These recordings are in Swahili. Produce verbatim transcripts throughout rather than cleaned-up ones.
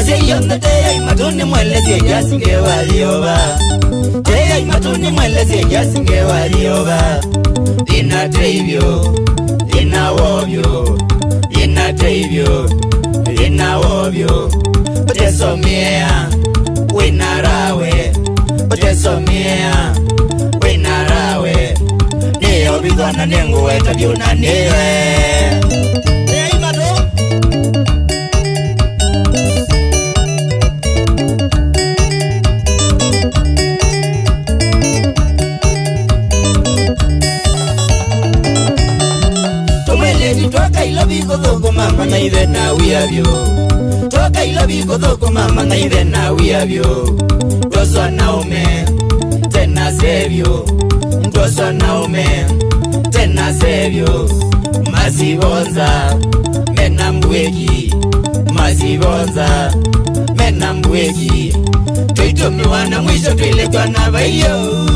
Ase yonda te matuni mwele se jasinge walioba. Te matuni mwele se jasinge walioba. Dina tevyo, dina wobyo, dina tevyo, dina wobyo. Oteso miea, winarawe. Oteso miea, winarawe. Niyo bigwana nengu weta biuna niwe. Hey mato. Tumwilitu toka ilobi kodoko mama na ive na wiyabyo. Toka ilobi kodoko mama na ive na wiyabyo. Toso naume, tena sevyo. Toso naume, tena sevyo. Masibonza, mena mbweki. Masibonza, mena mbweki. Tuitumiwana mwisho tuilekwa na bayo.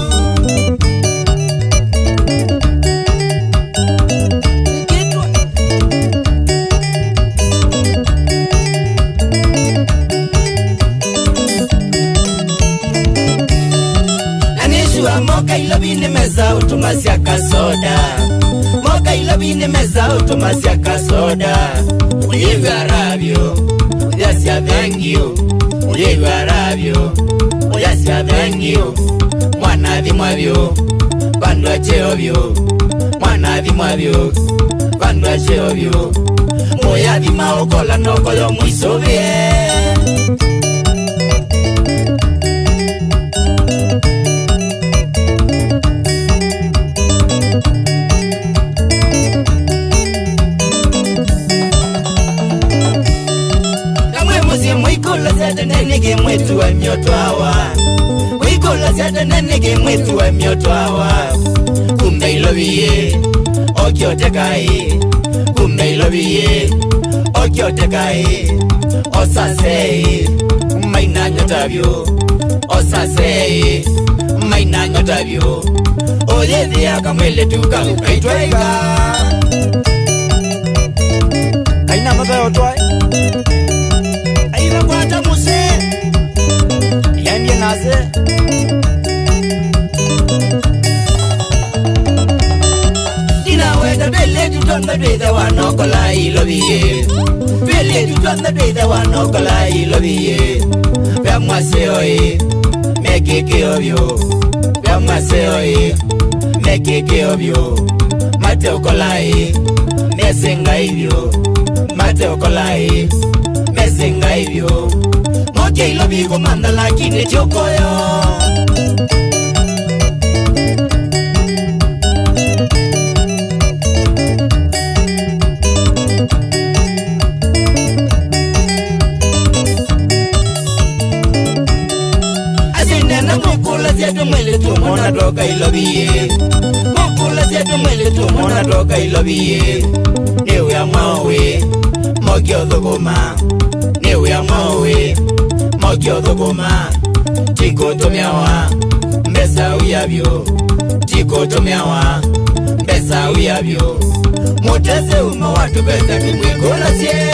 Moka ilobini meza utumasia kasoda. Moka ilobini meza utumasia kasoda. Uliwe arabio, uliasia vengio. Uliwe arabio, uliasia vengio. Mwana vimwavyo, bandwa cheovyo. Mwana vimwavyo, bandwa cheovyo. Moya vima okola noko yo mwisovye. Mwikola zata nenege mwetu wa mioto hawa. Mwikola zata nenege mwetu wa mioto hawa. Kumbe ilobiye, okyote kai. Kumbe ilobiye, okyote kai. Osase, maina nyotabyo. Osase, maina nyotabyo. Oyezi ya kamwele tuka ukaitwaiga. Kaina maka yotwai. Aira kwata muse Yandye nase Dina weda bele tutonda dweza wanokola ilobiye. Bele tutonda dweza wanokola ilobiye. Bya mwaseoye, mekeke obyo. Bya mwaseoye, mekeke obyo. Mate okolaye, mesenga ibyo. Mate okolaye, mesenga ibyo. Moke ilobi komanda lakini chokoyo. Asinena mokula zetu mwele tu mona toka ilobiye. Mokula zetu mwele tu mona toka ilobiye. Newe ya mawe, moke odogoma. Newe ya mawe, moke odogoma. Tiko tomiawa, mbesa uyabyo. Tiko tomiawa, mbesa uyabyo. Moteze uma watu besa kimwikola siye.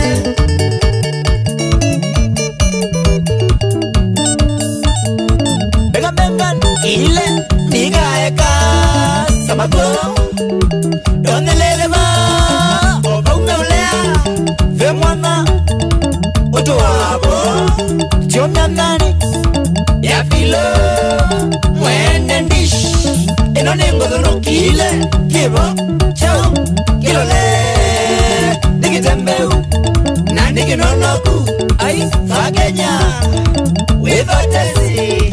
Bega memban ile niga eka Sama-Kwo donde lele va oba umeolea ve mwana oto wabo chomya nani ya filo mwende ndish enone ngodono kile kibo chao kilole digitembeu na diginonoku ai fagenya withatesi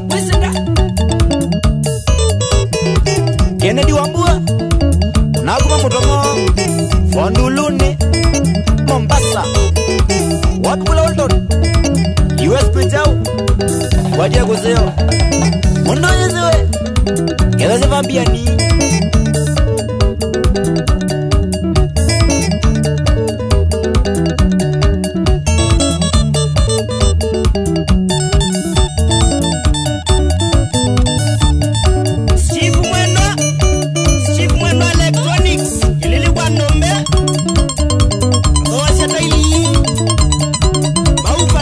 Kennedy Wambua Nakuma Mutomo Fonduluni Mombasa Wapula Oldon U S Pitao Wajia Kuseo Mundo yezewe Keda Zevambiani Mau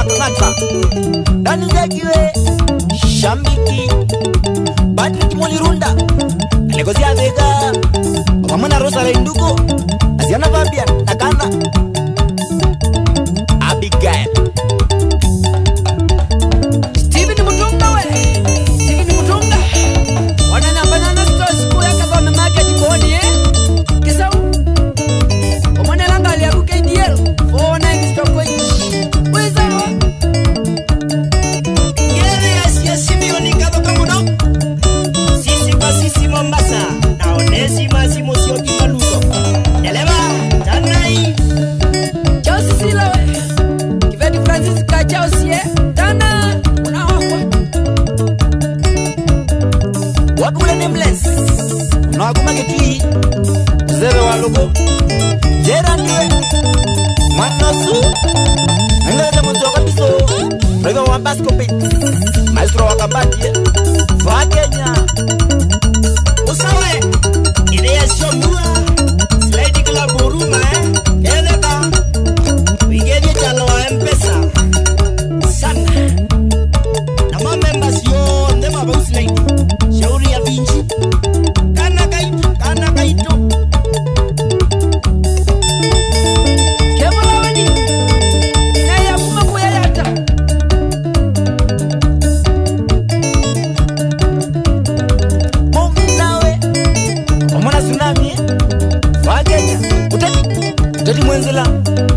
makangata Dani Zekiwe Shambiki Patrick Molirunda Negozia Vega Wamana Rosa Leinduko Asiana Fabian Nakana Abigail Steven Mutunga we Steven Mutunga Wanana banana stores kuya kama market boni eh Kisa Omone langa ya K D L oh nine stop kwa Weza Yere ya Simeoni kado kamuno Sisi kwa sisi Mombasa Na onesi masimo sio kimaluto Eleva Tanai Chao sisi lawe Kivedi Francis ka chao siye Tana Unawakwa Wakule nameless Unawakuma kitui Zebe walugo Jera niwe Mwanasu Nangele mwenzo kabiso Rego wambasko pit Maestro wakabati Fa Kenya Usawe Idea shomua Slide kila buruma eh Keleka Wigeni chalo wa M-Pesa Sana Na ma members yo Ndema ba uslide Shauri ya Vinci Kana kaitu Kana kaitu Kebola wadi Na ya kuma kuya yata Mominawe Omona tsunami Fa Kenya Utati Utati mwenzela